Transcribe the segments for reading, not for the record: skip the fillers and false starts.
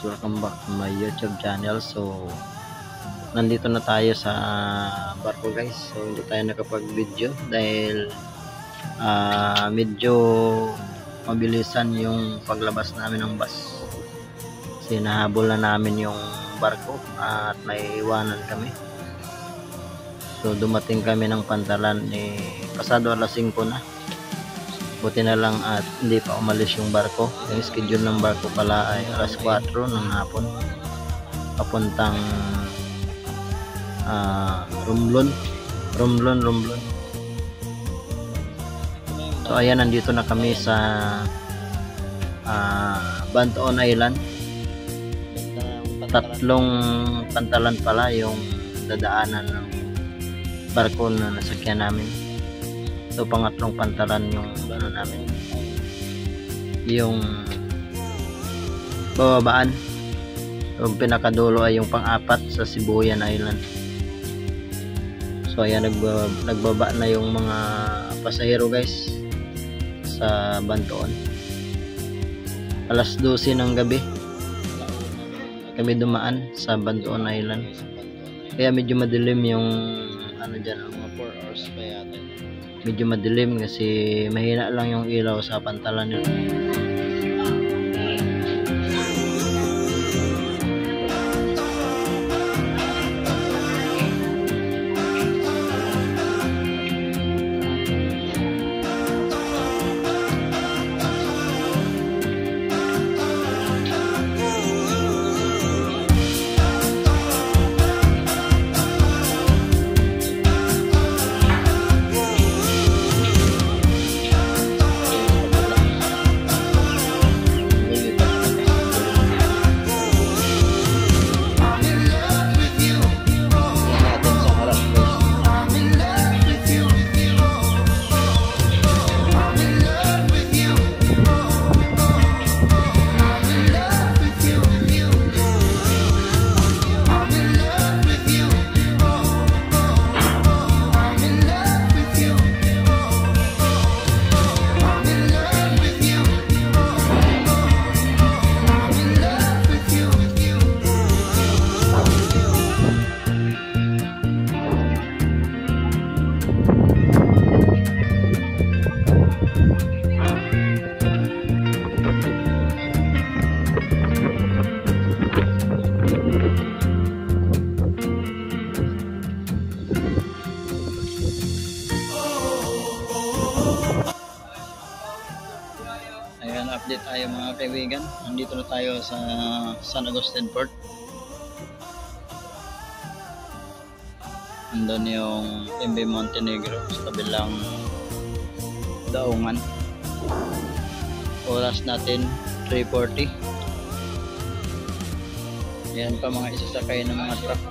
welcome back to my YouTube channel. So nandito na tayo sa barko guys. So hindi tayo nakapag-video dahil medyo mabilisan yung paglabas namin ng bus. Kasi nahabol na namin yung barko at may iwanan kami. So dumating kami ng Pantalan pasado alas 5 na. Buti na lang at hindi pa umalis yung barko. Yung schedule ng barko pala ay alas 4 ng hapon papuntang Romblon. So ayan, nandito na kami sa Bantoon Island. Tatlong Pantalan pala yung dadaanan ng barko na nasakyan namin. So pangatlong Pantalan yung namin, yung bababaan. Yung pinakadulo ay yung pang-apat sa Sibuyan Island. So ayan, nagbaba na yung mga pasahero guys sa Bantoon. Alas 12 ng gabi kami dumaan sa Bantoon Island, kaya medyo madilim yung dyan, mga 4 hours pa yata. Medyo madilim kasi mahina lang yung ilaw sa Pantalan yun. Update tayo mga kaibigan. Nandito na tayo sa San Agustin Port. Andun yung MV Montenegro sa kabilang daungan. Oras natin 3:40. Yan pa mga isasakay ng mga truck.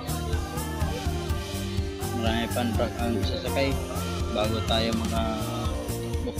Marami pa truck ang isasakay bago tayo book.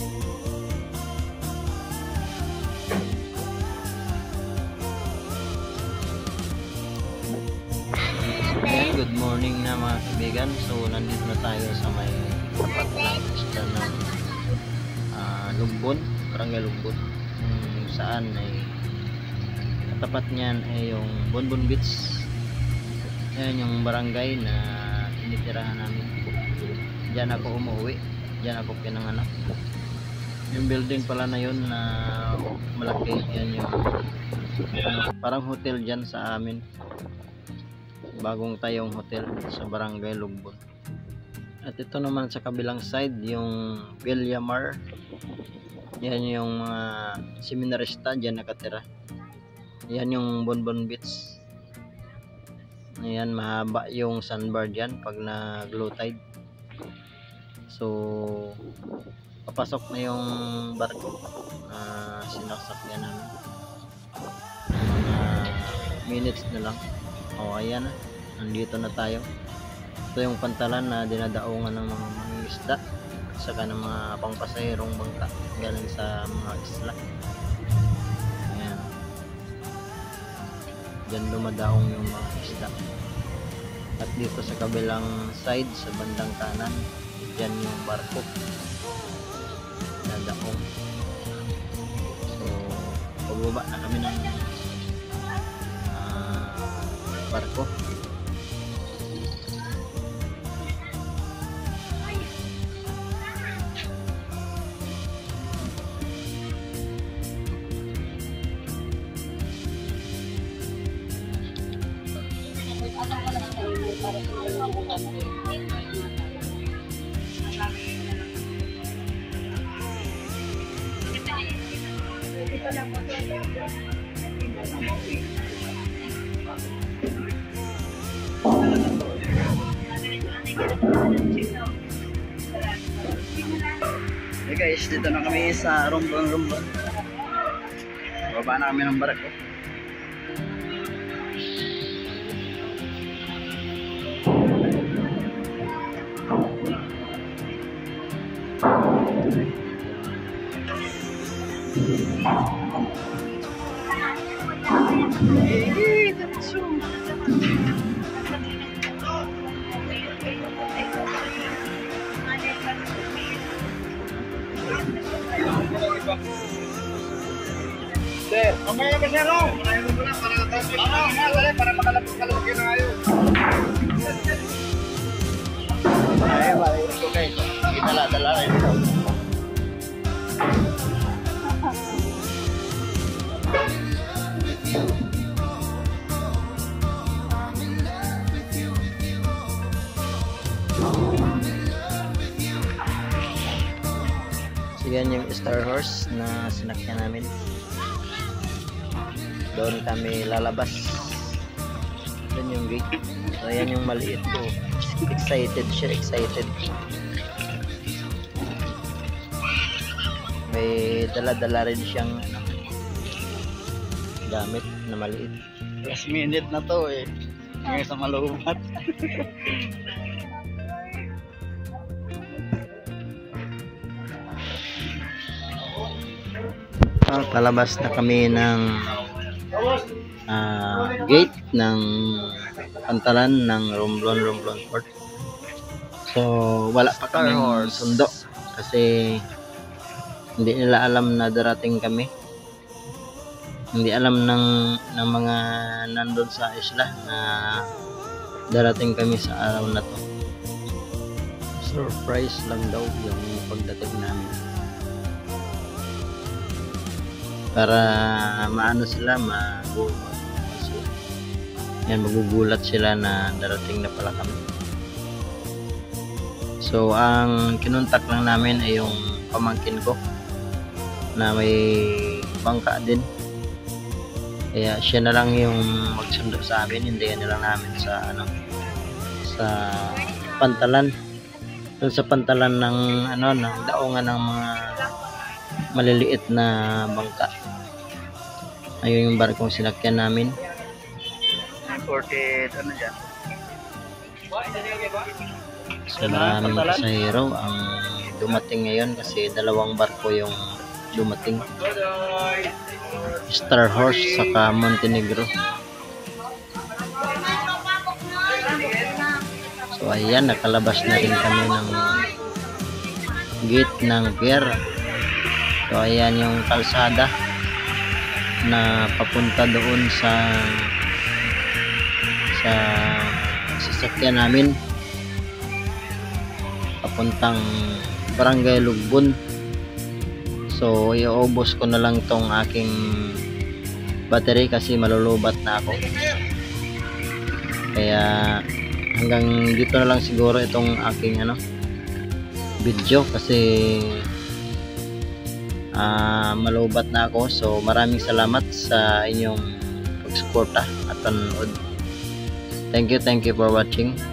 Good morning na mga kaibigan. So nandito na tayo sa may tapat ng isla ng Lugbon, Barangay Lugbon, saan ay katapat niyan ay yung Bonbon Beach. Ayan yung barangay na tinitirahan namin. Diyan ako umuwi, diyan ako pinanganak. Yung building pala na yun na malaki, yan yung parang hotel diyan sa amin. Bagong tayong hotel sa Barangay Lugbon. At ito naman sa kabilang side yung Villamar. Yan yung mga seminarista dyan nakatira. Yan yung Bonbon Beach. Ayan, mahaba yung sandbar dyan pag nag-low tide. So papasok na yung barko na sinasakyan namin. Mga minutes na lang. Ayan na, nandito na tayo. Ito yung Pantalan na dinadaungan ng mga mangingisda at saka ng mga pangpasahirong bangka galing sa mga isla. Ayan, dyan dumadaong yung mga isda. At dito sa kabilang side, sa bandang kanan, dyan yung barko dadaong. So pababa na kami ng barko. Hey guys, dito na kami sa Romblon. Baba na kami ng barko. Sir, mamaya ka sir, no? Para makalapag yun na ngayon. Ay, balik ito guys. Dala rin ito. So yan yung Star Horse na sinakyan namin. Doon kami lalabas. Doon yung gate. So yan yung maliit ko. Excited siya, excited. May dala-dala rin siyang gamit na maliit. Last minute na to eh. Ngayon sa malubat. Palabas na kami ng gate ng pantalan ng Romblon Port. So wala pa kaming sundo kasi hindi nila alam na darating kami. Hindi alam ng mga nandun sa isla na darating kami sa araw na to. Surprise lang daw yung pagdating namin. Para maano sila, magugulat sila na darating na pala kami. So ang kinuntak lang namin ay yung pamangkin ko na may bangka din, kaya siya na lang yung magsundo sa amin. Hintayin na lang namin sa sa pantalan, dun sa pantalan ng ng daungan ng mga maliliit na bangka. Ayun yung barkong sinakyan namin. Imported ano dyan? So maraming pasahero ang dumating ngayon kasi dalawang barko yung dumating. Star Horse saka Montenegro. So ayan, nakalabas na rin kami ng gate ng pier. So ayan yung kalsada na papunta doon sa sasakyan namin papuntang Barangay Lugbon. So iubos ko na lang tong aking battery kasi malulubat na ako, kaya hanggang dito na lang siguro itong aking video kasi malubat na ako. So maraming salamat sa inyong pagsuporta at panonood. Thank you for watching.